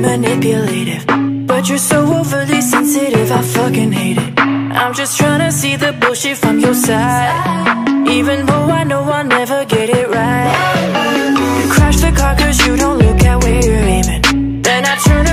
manipulative, but you're so overly sensitive, I fucking hate it. I'm just trying to see the bullshit from your side, even though I know I'll never get it right. You crash the car cause you don't look at where you're aiming, then I turn